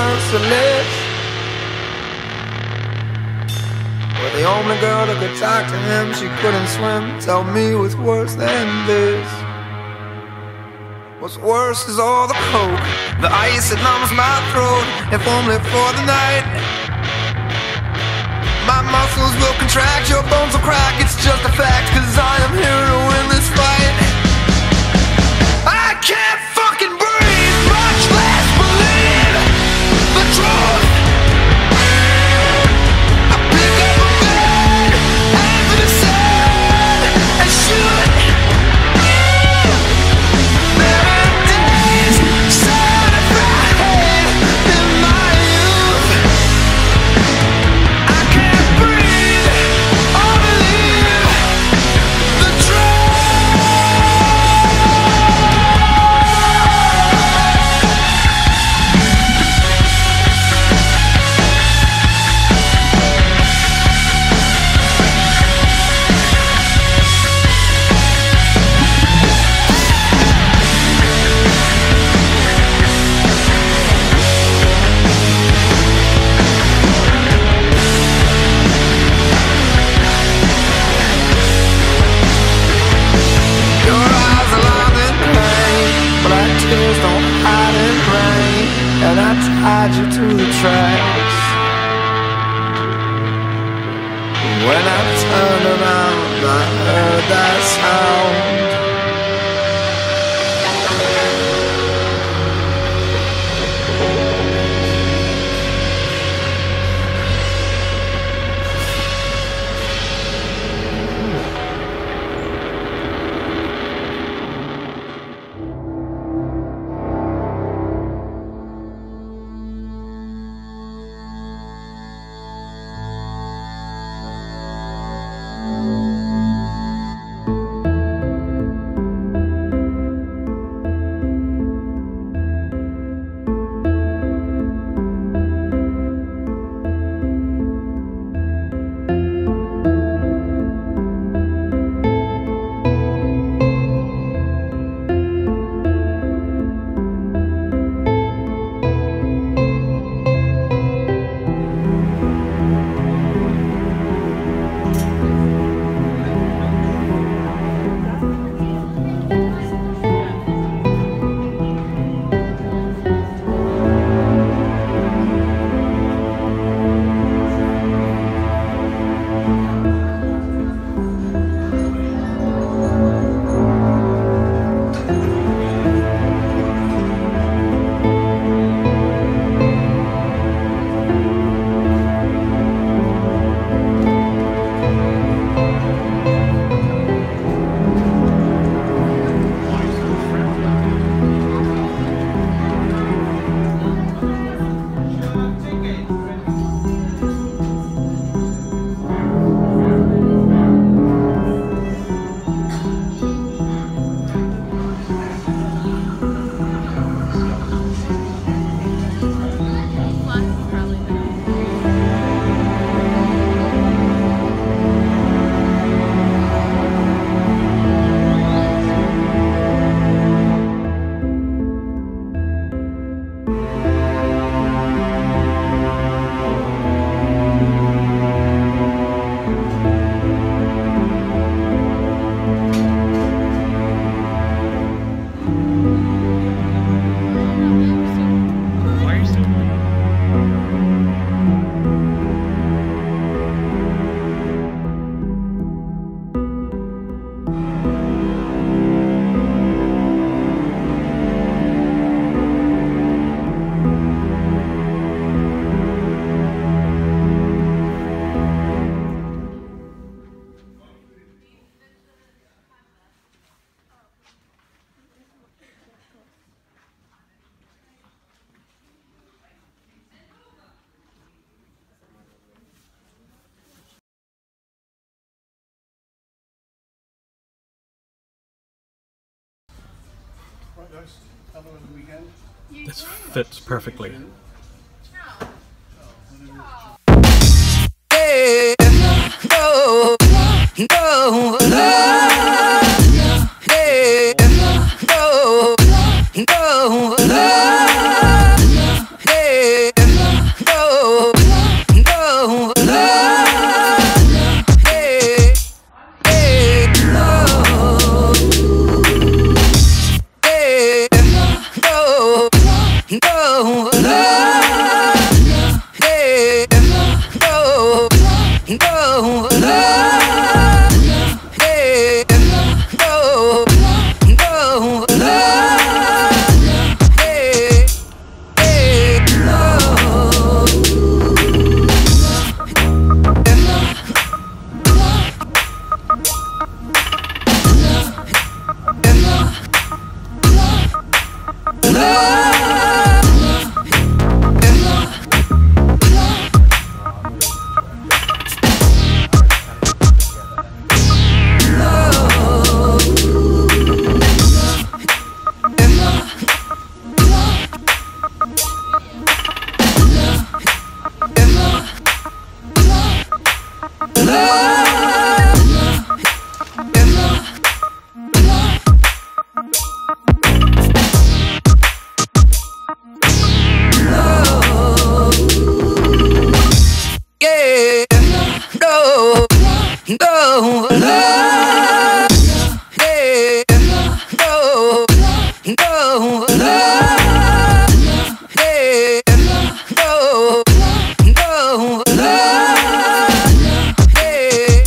merciless. Well, the only girl that could talk to him, she couldn't swim. Tell me what's worse than this. What's worse is all the coke, the ice that numbs my throat, if only for the night. My muscles will contract, your bones will crack, it's just a fact, 'cause I am here to win this fight. I can't fucking breathe, much less believe the truth. I pick up a gun, aim for the sun, and shoot. There are days certified in my youth. I can't breathe or believe the truth. Your eyes are lined in pain, black tears don't hide in rain, and I tied you to the tracks. When I turned around, I heard that sound. This fits perfectly. Hey, no, no, hey, no, no, hey. Go, love, yeah. Go, go, love, yeah. Go, go, love, yeah.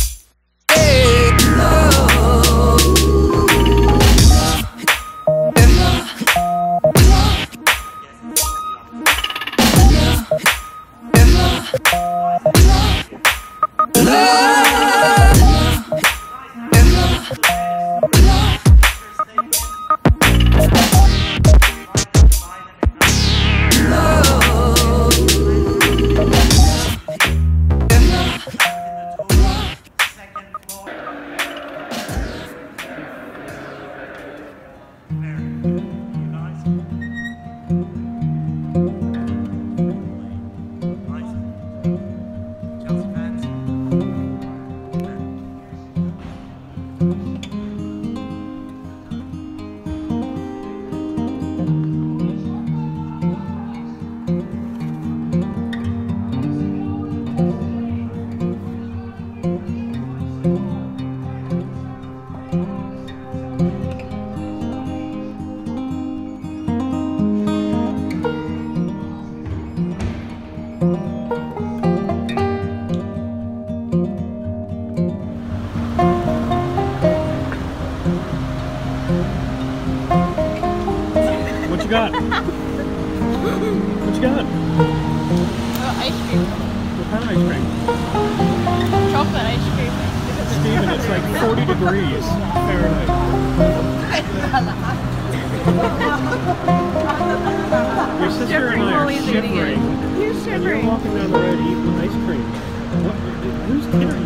What you got? What you got? Ice cream. What kind of ice cream? Chocolate ice cream. Steven, it's like 40 degrees Fahrenheit. Your sister and I are shivering. You're And you're shivering. walking down the road eating ice cream. What, whose kid are you?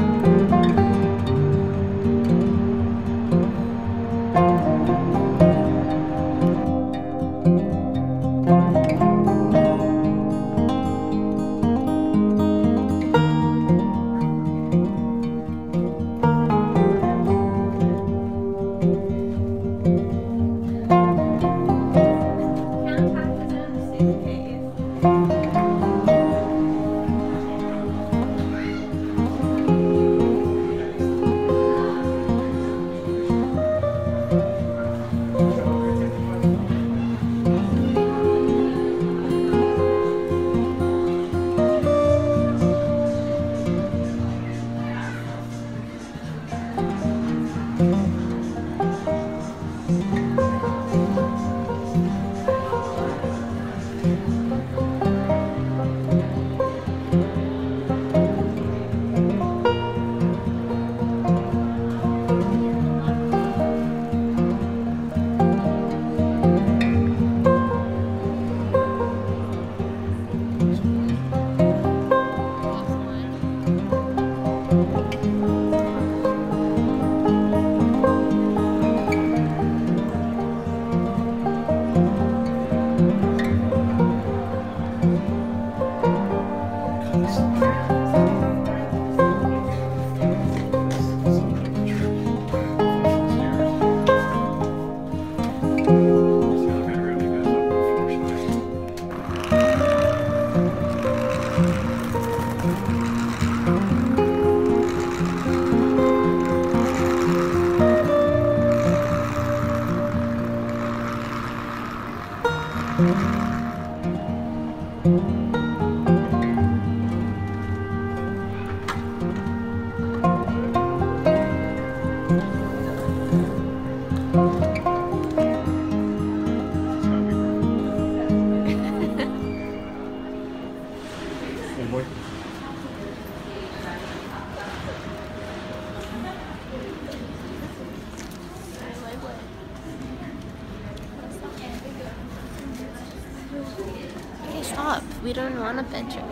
Okay, stop. We don't want a picture.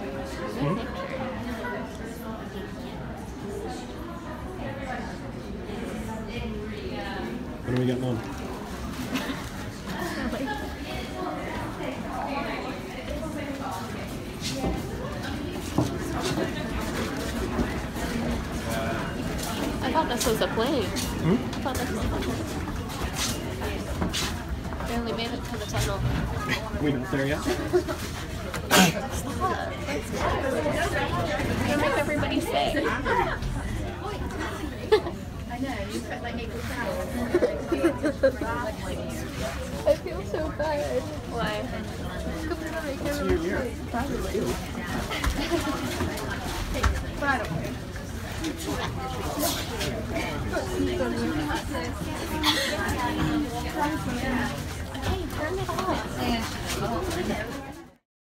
What are we getting on? I thought this was a plane. Hmm? I thought this was a plane. Barely made it to the tunnel. We not there yet? Stop. Let's go. We're gonna make everybody stay. I feel so bad. Why? See your mirror. But I don't care. Hey, turn it off.